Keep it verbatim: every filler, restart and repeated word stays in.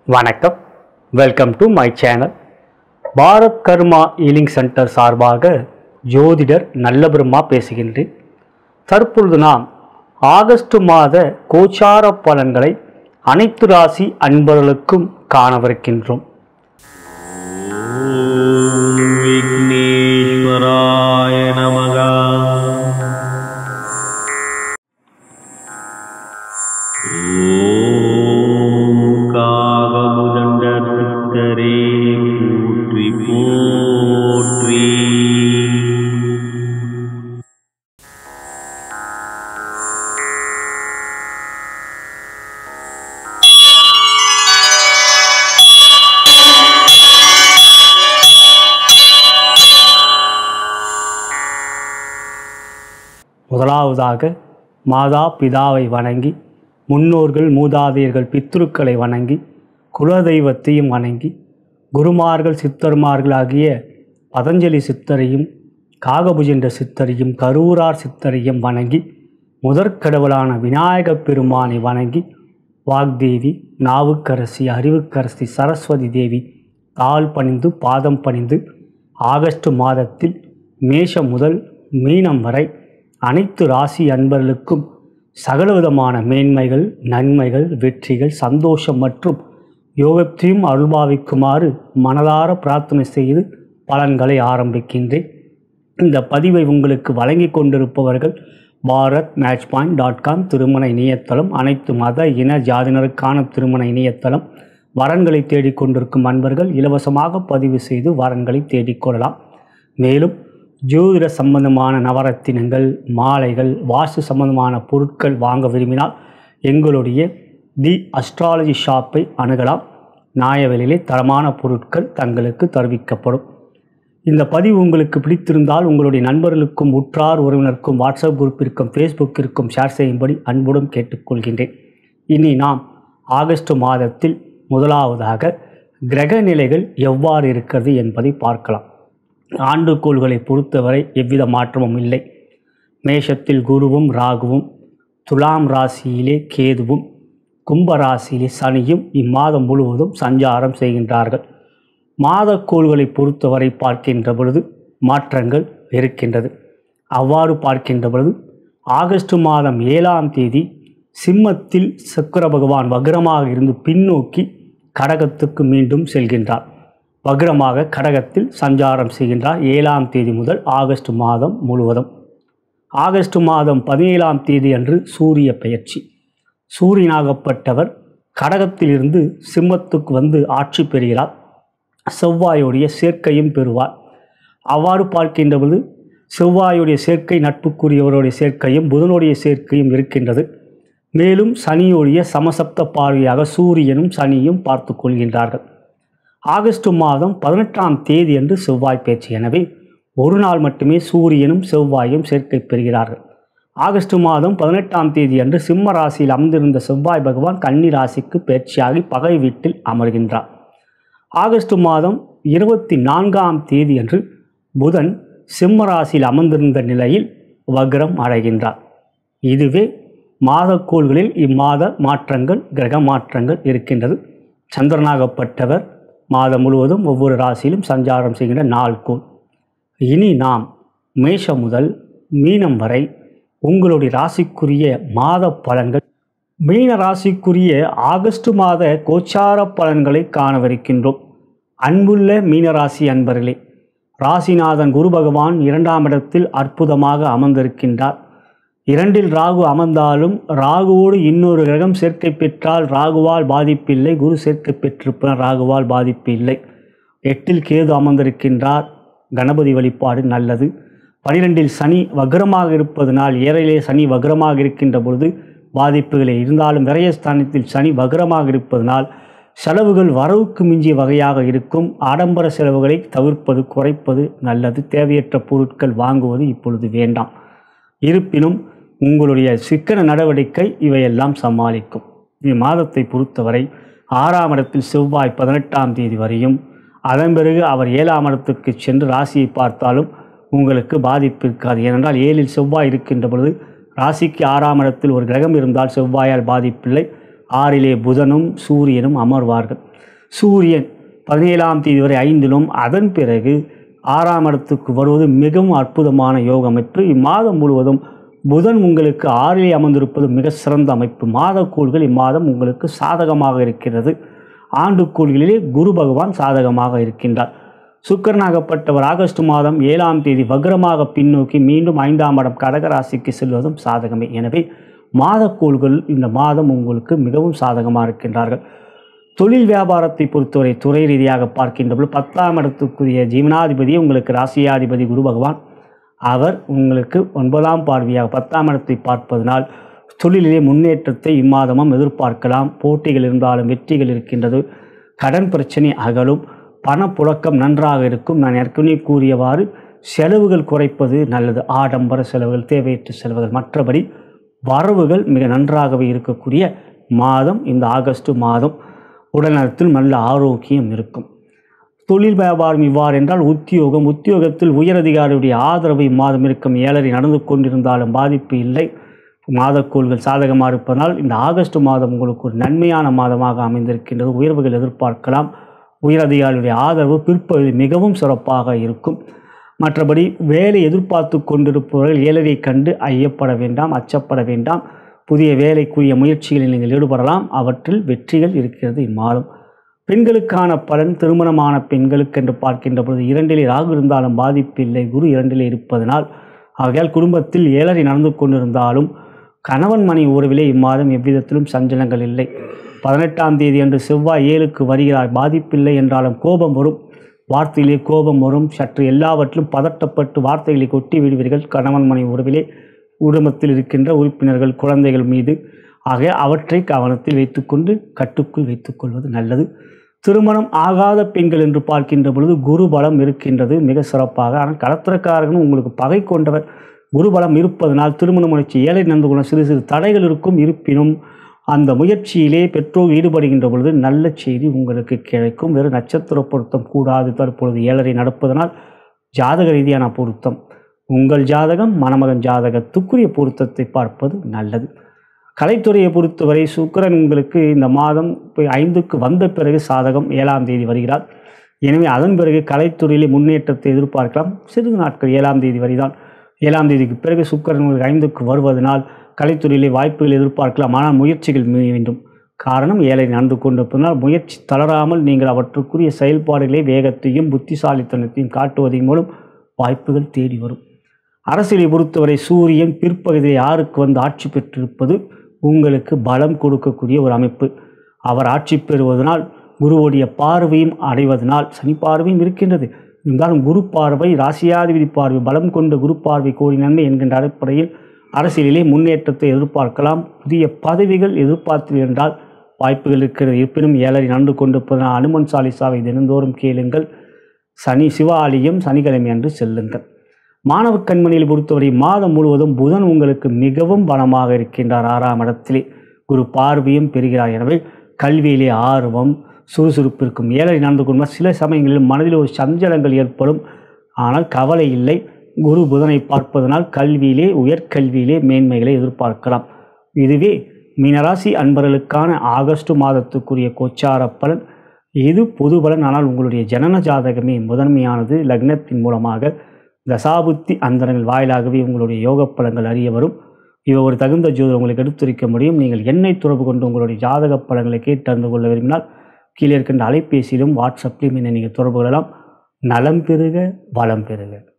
வணக்கம், welcome to my channel. Bharat Karma healing centre சார்பாக ஜோதிடர் நல்லபிரம்மா பேசுகின்றேன். தற்பொழுது நாம் ஆகஸ்ட் மாத கோச்சார பலன்களை அனைத்து ராசி அன்பர்களுக்கும் காணவிருக்கின்றோம். விக்னேஸ்வராய நமக. போற்றி போற்றி. முதலாவதாக மாதா பிதாவை வணங்கி, முன்னோர்கள் மூதாதையர்கள் பித்ருக்களை வணங்கி, குலதெய்வத்தையும் வணங்கி, குருமார்கள் சித்தர்மார்கள் ஆகிய பதஞ்சலி சித்தரையும் காகபுஜென்ற சித்தரையும் கரூரார் சித்தரையும் வணங்கி, முதற்கடவுளான விநாயகப் பெருமானை வணங்கி, வாக்தேவி, நாவுக்கரசி, அறிவுக்கரசி, சரஸ்வதி தேவி கால் பணிந்து பாதம் பணிந்து ஆகஸ்ட் மாதத்தில் மேஷம் முதல் மீனம் வரை அனைத்து ராசி அன்பர்களுக்கும் சகலவிதமான மேன்மைகள், நன்மைகள், வெற்றிகள், சந்தோஷம் மற்றும் யோகத்தையும் அருள்பாவிக்குமாறு மனதார பிரார்த்தனை செய்து பலன்களை ஆரம்பிக்கின்றேன். இந்த பதிவை உங்களுக்கு வழங்கி கொண்டிருப்பவர்கள் Bharat match point dot com திருமண இணையதளம். அனைத்து மத இன ஜாதியினருக்கான திருமண இணையதளம். வரன்களை தேடிக்கொண்டிருக்கும் அன்பர்கள் இலவசமாக பதிவு செய்து வரன்களை தேடிக்கொள்ளலாம். மேலும் ஜோதிட சம்பந்தமான நவரத்தினங்கள், மாலைகள், வாஸ்து சம்பந்தமான பொருட்கள் வாங்க விரும்பினால் எங்களுடைய தி அஸ்ட்ராலஜி ஷாப்பை அணுகலாம். நியாய விலையிலே தரமான பொருட்கள் தங்களுக்கு தெரிவிக்கப்படும். இந்த பதிவு உங்களுக்கு பிடித்திருந்தால் உங்களுடைய நண்பர்களுக்கும் உற்றார் உறவினருக்கும் வாட்ஸ்அப் குரூப்பிற்கும் ஃபேஸ்புக்கிற்கும் ஷேர் செய்யும்படி அன்புடன் கேட்டுக்கொள்கின்றேன். இனி நாம் ஆகஸ்ட் மாதத்தில் முதலாவதாக கிரக நிலைகள் எவ்வாறு இருக்கிறது என்பதை பார்க்கலாம். ஆண்டுகோள்களை பொறுத்தவரை எவ்வித மாற்றமும் இல்லை. மேஷத்தில் குருவும் ராகுவும், துலாம் ராசியிலே கேதுவும், கும்பராசியிலே சனியும் இம்மாதம் முழுவதும் சஞ்சாரம் செய்கின்றார்கள். மாதக்கோள்களை பொறுத்தவரை பார்க்கின்ற பொழுது மாற்றங்கள் இருக்கின்றது. அவ்வாறு பார்க்கின்ற பொழுது ஆகஸ்ட் மாதம் ஏழாம் தேதி சிம்மத்தில் சுக்கிர பகவான் வக்ரமாக இருந்து பின்னோக்கி கடகத்துக்கு மீண்டும் செல்கின்றார். வக்ரமாக கடகத்தில் சஞ்சாரம் செய்கின்றார் ஏழாம் தேதி முதல் ஆகஸ்ட் மாதம் முழுவதும். ஆகஸ்ட் மாதம் பதினேழாம் தேதி அன்று சூரிய பெயர்ச்சி. சூரியனாகப்பட்டவர் கடகத்திலிருந்து சிம்மத்துக்கு வந்து ஆட்சி பெறுகிறார். செவ்வாயுடைய சேர்க்கையும் பெறுவார். அவ்வாறு பார்க்கின்ற பொழுது செவ்வாயுடைய சேர்க்கை நட்புக்குரியவருடைய சேர்க்கையும் புதனுடைய சேர்க்கையும் இருக்கின்றது. மேலும் சனியுடைய சமசப்த பார்வையாக சூரியனும் சனியும் பார்த்து கொள்கின்றார்கள். ஆகஸ்ட் மாதம் பதினெட்டாம் தேதி அன்று செவ்வாய் பேச்சு. எனவே ஒரு நாள் மட்டுமே சூரியனும் செவ்வாயும் சேர்க்கை பெறுகிறார்கள். ஆகஸ்ட் மாதம் பதினெட்டாம் தேதி அன்று சிம்ம ராசியில் அமர்ந்திருந்த செவ்வாய் பகவான் கன்னி ராசிக்கு பயிற்சியாகி பகை வீட்டில் அமர்கின்றார். ஆகஸ்ட் மாதம் இருபத்தி நான்காம் தேதி அன்று புதன் சிம்ம ராசியில் அமர்ந்திருந்த நிலையில் வக்ரம் அடைகின்றார். இதுவே மாதக்கோள்களில் இம்மாத மாற்றங்கள், கிரக மாற்றங்கள் இருக்கின்றது. சந்திரனாகப்பட்டவர் மாதம் முழுவதும் ஒவ்வொரு ராசியிலும் சஞ்சாரம் செய்கின்ற நாள் கோள். இனி நாம் மேஷம் முதல் மீனம் வரை உங்களுடைய ராசிக்குரிய மாத பலன்கள், மீன ராசிக்குரிய ஆகஸ்ட் மாத கோச்சார பலன்களை காணவிருக்கின்றோம். அன்புள்ள மீனராசி அன்பர்களே, ராசிநாதன் குரு பகவான் இரண்டாம் இடத்தில் அற்புதமாக அமர்ந்திருக்கின்றார். இரண்டில் ராகு அமர்ந்தாலும் ராகுவோடு இன்னொரு கிரகம் சேர்க்கை பெற்றால் ராகுவால் பாதிப்பில்லை. குரு சேர்க்கை பெற்றிருப்பதால் ராகுவால் பாதிப்பு இல்லை. எட்டில் கேது அமர்ந்திருக்கின்றார். கணபதி வழிபாடு நல்லது. பனிரெண்டில் சனி வக்ரமாக இருப்பதனால், ஏழையிலே சனி வக்ரமாக இருக்கின்ற பொழுது பாதிப்புகளே இருந்தாலும் விரயஸ்தானத்தில் சனி வக்ரமாக இருப்பதனால் செலவுகள் வரவுக்கு மிஞ்சிய வகையாக இருக்கும். ஆடம்பர செலவுகளை தவிர்ப்பது, குறைப்பது நல்லது. தேவையற்ற பொருட்கள் வாங்குவது இப்பொழுது வேண்டாம். இருப்பினும் உங்களுடைய சிக்கன நடவடிக்கை இவையெல்லாம் சமாளிக்கும். இம்மாதத்தை பொறுத்தவரை ஆறாம் இடத்தில் செவ்வாய் பதினெட்டாம் தேதி வரையும், அதன் பிறகு அவர் ஏழாம் இடத்துக்கு சென்று ராசியை பார்த்தாலும் உங்களுக்கு பாதிப்பு இருக்காது. ஏனென்றால் ஏழில் செவ்வாய் இருக்கின்ற பொழுது ராசிக்கு ஆறாம் இடத்தில் ஒரு கிரகம் இருந்தால் செவ்வாயால் பாதிப்பில்லை. ஆறிலே புதனும் சூரியனும் அமர்வார்கள். சூரியன் பதினேழாம் தேதி வரை ஐந்திலும், அதன் பிறகு ஆறாம் இடத்துக்கு வருவது மிகவும் அற்புதமான யோக அமைப்பு. இம்மாதம் முழுவதும் புதன் உங்களுக்கு ஆறிலே அமர்ந்திருப்பது மிக சிறந்த அமைப்பு. மாதக்கோள்கள் இம்மாதம் உங்களுக்கு சாதகமாக இருக்கிறது. ஆண்டுக்கோள்களிலே குரு பகவான் சாதகமாக இருக்கின்றார். சுக்கிரனாகப்பட்டவர் ஆகஸ்ட் மாதம் ஏழாம் தேதி வக்ரமாக பின்னோக்கி மீண்டும் ஐந்தாம் இடம் கடகராசிக்கு செல்வதும் சாதகமே. எனவே மாதக்கோள்கள் இந்த மாதம் உங்களுக்கு மிகவும் சாதகமாக இருக்கின்றார்கள். தொழில் வியாபாரத்தை பொறுத்தவரை துறை ரீதியாக பார்க்கின்றபோது பத்தாம் இடத்துக்குரிய ஜீவனாதிபதி உங்களுக்கு ராசியாதிபதி குரு பகவான், அவர் உங்களுக்கு ஒன்பதாம் பார்வையாக பத்தாம் இடத்தை பார்ப்பதனால் தொழிலிலே முன்னேற்றத்தை இம்மாதமும் எதிர்பார்க்கலாம். போட்டிகள் இருந்தாலும் வெற்றிகள் இருக்கின்றது. கடன் பிரச்சனை அகலும். பணப்புழக்கம் நன்றாக இருக்கும். நான் ஏற்கனவே கூறியவாறு செலவுகள் குறைப்பது நல்லது. ஆடம்பர செலவுகள், தேவையற்ற செலவுகள், மற்றபடி வரவுகள் மிக நன்றாகவே இருக்கக்கூடிய மாதம் இந்த ஆகஸ்ட் மாதம். உடல்நலத்தில் நல்ல ஆரோக்கியம் இருக்கும். தொழில் வியாபாரம் இவ்வாறு என்றால் உத்தியோகம் உத்தியோகத்தில் உயரதிகாரியுடைய ஆதரவு இம்மாதம் இருக்கும். ஏழரை நடந்து கொண்டிருந்தாலும் பாதிப்பு இல்லை. மாதக்கோள்கள் சாதகமாக இருப்பதனால் இந்த ஆகஸ்ட் மாதம் உங்களுக்கு ஒரு நன்மையான மாதமாக அமைந்திருக்கின்றது. உயர்வுகள் எதிர்பார்க்கலாம். உயரதிகாரியுடைய ஆதரவு பிற்பகுதியில் மிகவும் சிறப்பாக இருக்கும். மற்றபடி வேலை எதிர்பார்த்து கொண்டிருப்பவர்கள் ஏழரை கண்டு ஐயப்பட வேண்டாம், அச்சப்பட வேண்டாம். புதிய வேலைக்குரிய முயற்சிகளில் நீங்கள் ஈடுபடலாம். அவற்றில் வெற்றிகள் இருக்கிறது இம்மாதம். பெண்களுக்கான பலன் திருமணமான பெண்களுக்கு என்று பார்க்கின்ற பொழுது இரண்டிலே ராகு இருந்தாலும் பாதிப்பு இல்லை. குரு இரண்டிலே இருப்பதனால் ஆகையால் குடும்பத்தில் ஏழரை நடந்து கொண்டிருந்தாலும் கணவன் மனை உறவிலே இம்மாதம் எவ்விதத்திலும் சஞ்சலங்கள் இல்லை. பதினெட்டாம் தேதி அன்று செவ்வாய் ஏழுக்கு வருகிறார். பாதிப்பில்லை என்றாலும் கோபம் வரும். வார்த்தையிலே கோபம் வரும். சற்று எல்லாவற்றிலும் பதட்டப்பட்டு வார்த்தைகளை கொட்டி விடுவீர்கள். கணவன் மனை உறவிலே குடும்பத்தில் இருக்கின்ற உறுப்பினர்கள் குழந்தைகள் மீது ஆக அவற்றை கவனத்தில் வைத்துக்கொண்டு கட்டுக்குள் வைத்துக்கொள்வது நல்லது. திருமணம் ஆகாத பெண்கள் என்று பார்க்கின்ற பொழுது குரு பலம் இருக்கின்றது மிக சிறப்பாக. ஆனால் கடத்திரக்காரர்களும் உங்களுக்கு பகை கொண்டவர். குரு பலம் இருப்பதனால் திருமண முயற்சி ஏழை நடந்து கொள்ள சிறு சிறு தடைகள் இருக்கும். இருப்பினும் அந்த முயற்சியிலே பெற்றோர் ஈடுபடுகின்ற பொழுது நல்ல செய்தி உங்களுக்கு கிடைக்கும். வெறும் நட்சத்திர பொருத்தம் கூடாது. தற்பொழுது ஏழரை நடப்பதனால் ஜாதக ரீதியான பொருத்தம் உங்கள் ஜாதகம் மணமகன் ஜாதகத்துக்குரிய பொருத்தத்தை பார்ப்பது நல்லது. கலைத்துறையை பொறுத்தவரை சுக்கிரன் உங்களுக்கு இந்த மாதம் ஐந்துக்கு வந்த பிறகு சாதகம் ஏழாம் தேதி வருகிறார். எனவே அதன் பிறகு கலைத்துறையிலே முன்னேற்றத்தை எதிர்பார்க்கலாம். சிறிது நாட்கள் ஏழாம் தேதி வரைதான். ஏழாம் தேதிக்கு பிறகு சுக்கிரன் உங்களுக்கு ஐந்துக்கு வருவதனால் கலைத்துறையிலே வாய்ப்புகள் எதிர்பார்க்கலாம். ஆனால் முயற்சிகள் வேண்டும். காரணம் ஏழை நடந்து கொண்டிருப்பதனால் முயற்சி தளராமல் நீங்கள் அவற்றுக்குரிய செயல்பாடுகளை வேகத்தையும் புத்திசாலித்தனத்தையும் காட்டுவதன் மூலம் வாய்ப்புகள் தேடி வரும். அரசியலை பொறுத்தவரை சூரியன் பிற்பகுதியை ஆறுக்கு வந்து ஆட்சி பெற்றிருப்பது உங்களுக்கு பலம் கொடுக்கக்கூடிய ஒரு அமைப்பு. அவர் ஆட்சி பெறுவதனால் குருவுடைய பார்வையும் அடைவதனால் சனி பார்வையும் இருக்கின்றது. இருந்தாலும் குரு பார்வை ராசியாதிபதி பார்வை பலம் கொண்ட குரு பார்வை கோடி நன்மை என்கின்ற அடிப்படையில் அரசியலிலே முன்னேற்றத்தை எதிர்பார்க்கலாம். புதிய பதவிகள் எதிர்பார்த்து என்றால் வாய்ப்புகள் இருக்கிறது. இருப்பினும் ஏழரை நடந்து கொண்டிருப்பதனால் அனுமன் சாலிசாவை தினந்தோறும் கேளுங்கள். சனி சிவாலயம் சனிக்கிழமை அன்று செல்லுங்கள். மாணவ கண்மணியில் பொறுத்தவரை மாதம் முழுவதும் புதன் உங்களுக்கு மிகவும் பலமாக இருக்கின்றார். ஆறாம் இடத்திலே குரு பார்வையும் பெறுகிறார். எனவே கல்வியிலே ஆர்வம் சுறுசுறுப்பு இருக்கும். ஏழரை நடந்து கொண்ட சில சமயங்களில் மனதில் ஒரு சஞ்சலங்கள் ஏற்படும். ஆனால் கவலை இல்லை. குரு புதனை பார்ப்பதனால் கல்வியிலே உயர்கல்வியிலே மேன்மைகளை எதிர்பார்க்கலாம். இதுவே மீனராசி அன்பர்களுக்கான ஆகஸ்ட் மாதத்துக்குரிய கோச்சார பலன். இது பொது பலன். ஆனால் உங்களுடைய ஜனன ஜாதகமே முதன்மையானது. லக்னத்தின் மூலமாக தசாபுத்தி அந்தரங்கள் வாயிலாகவே உங்களுடைய யோக பலன்கள் அறிய வரும். இவை ஒரு தகுந்த ஜோதிடர் உங்களுக்கு எடுத்துரைக்க முடியும். நீங்கள் என்னை தொடர்பு கொண்டு உங்களுடைய ஜாதக பலன்களை கேட்டு அறிந்து கொள்ள விரும்பினால் கீழே இருக்கின்ற அலைபேசியிலும் வாட்ஸ்அப்பிலும் என்னை நீங்கள் தொடர்பு கொள்ளலாம். நலம் பெறுக, வளம் பெறுக.